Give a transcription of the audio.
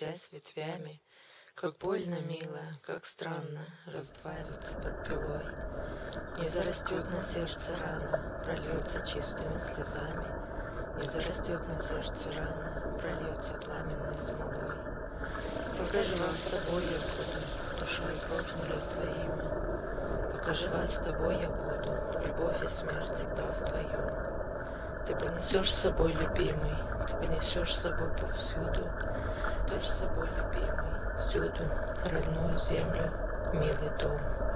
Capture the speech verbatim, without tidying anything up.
сплетясь ветвями, как больно, милая, как странно раздваиваться под пилой. Не зарастет на сердце рана, прольется чистыми слезами. Не зарастет на сердце рана, прольется пламенной смолой. Пока жива с тобой я буду, душа и кровь нераздвоимы. Пока жива с тобой я буду, любовь и смерть всегда вдвоем. Ты понесешь с собой, любимый, ты понесешь с собой повсюду. Ты с собой, любимый, всюду, родную землю, милый дом.